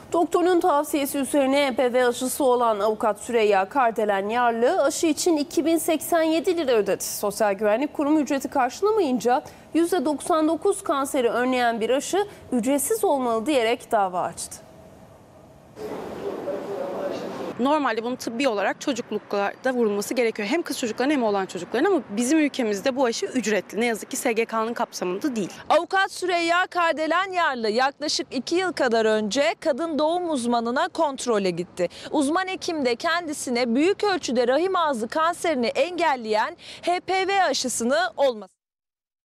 Doktorun tavsiyesi üzerine HPV aşısı olan avukat Süreyya Kardelen Yarlı aşı için 2087 lira ödedi. Sosyal Güvenlik Kurumu ücreti karşılamayınca %99 kanseri önleyen bir aşı ücretsiz olmalı diyerek dava açtı. Normalde bunun tıbbi olarak çocukluklarda vurulması gerekiyor. Hem kız çocukların hem oğlan çocukların, ama bizim ülkemizde bu aşı ücretli. Ne yazık ki SGK'nın kapsamında değil. Avukat Süreyya Kardelen Yarlı yaklaşık 2 yıl kadar önce kadın doğum uzmanına kontrole gitti. Uzman hekim de kendisine büyük ölçüde rahim ağzı kanserini engelleyen HPV aşısını olması